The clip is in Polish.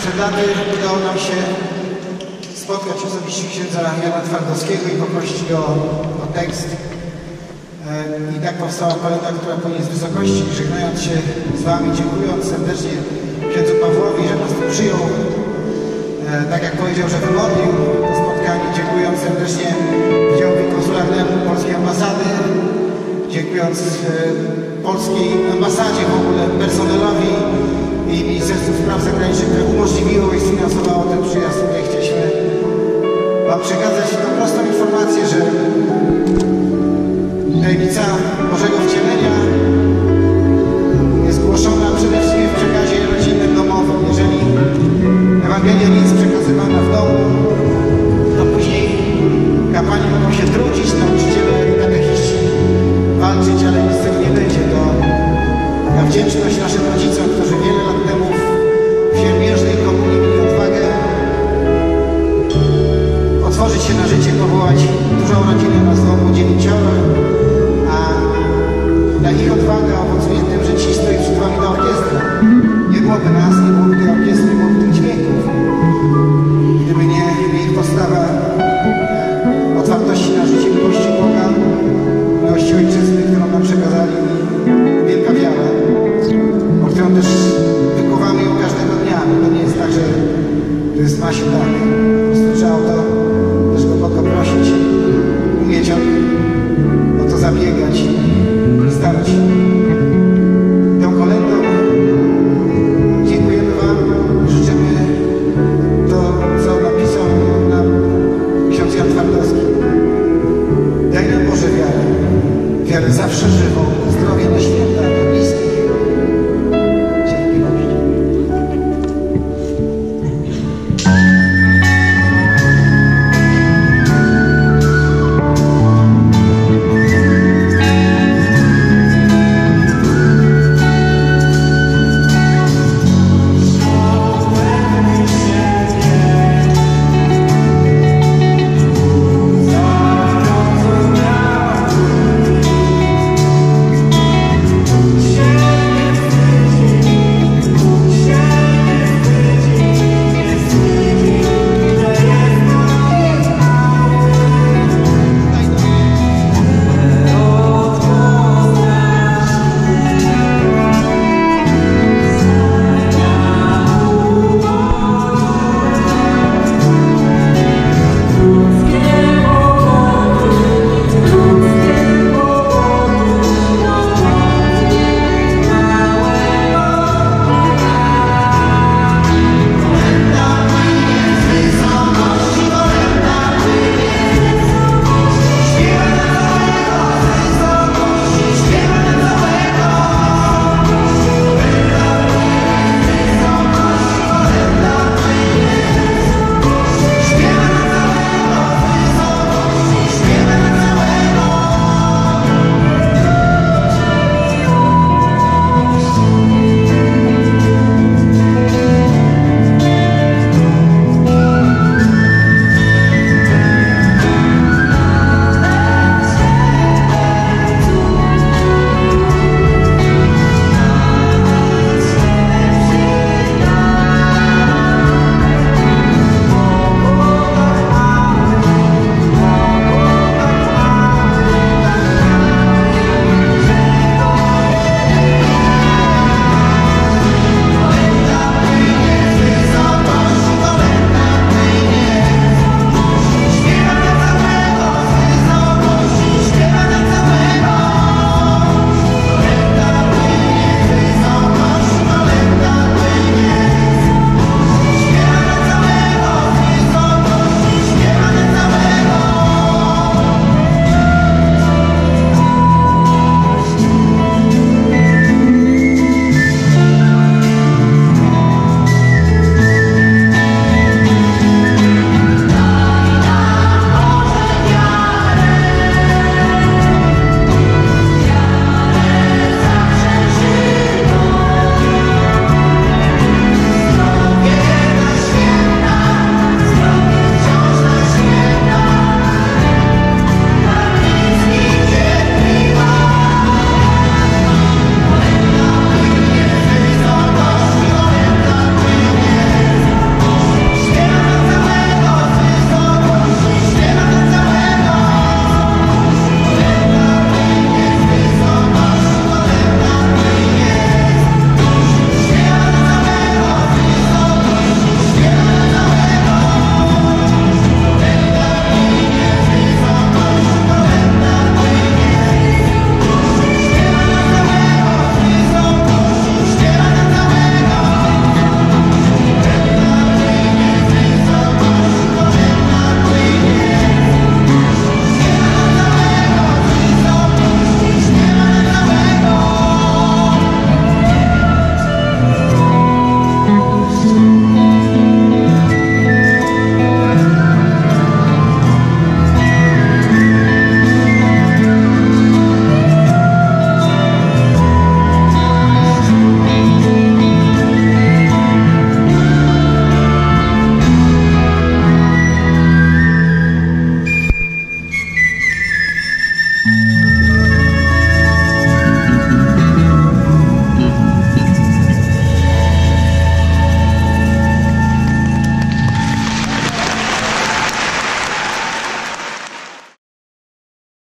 Przed laty udało nam się spotkać osobiście księdza Jana Twardowskiego i poprosić go o tekst. I tak powstała kolenda, która płynie z wysokości. Żegnając się z Wami, dziękując serdecznie księdzu Pawłowi, że nas tu przyjął. Tak jak powiedział, że wymodlił to spotkanie, dziękując serdecznie Wydziałowi Konsularnemu Polskiej Ambasady, dziękując polskiej ambasadzie, w ogóle personelowi i Ministerstwu Spraw Zagranicznych, które umożliwiło i sfinansowało ten przyjazd. Tutaj chcieliśmy Wam przekazać tą prostą informację, że tajemnica Bożego Wcielenia jest głoszona przede wszystkim w przekazie rodzinnym, domowym. Jeżeli Ewangelia nie jest przekazywana w domu, to później kapłani mogą się trudzić, nauczyciele i katechiści walczyć, ale nic z tego nie będzie. To na wdzięczność naszym rodzicom, którzy wiele lat temu w siermiężnej komunii mieli odwagę otworzyć się na życie, powołać dużą rodzinę na znowu 9, a ta ich odwaga owocuje tym, że dziś stoi przed Wami ta orkiestra. Nie byłoby nas, nie byłoby tej orkiestry, nie byłoby tych dźwięków. Gdyby nie ich postawa otwartości na życie, miłości Boga, miłości Ojczyzny, którą nam przekazali, i wielka wiara, o którą też wykuwamy ją każdego dnia. To nie jest tak, że to jest nasi dar.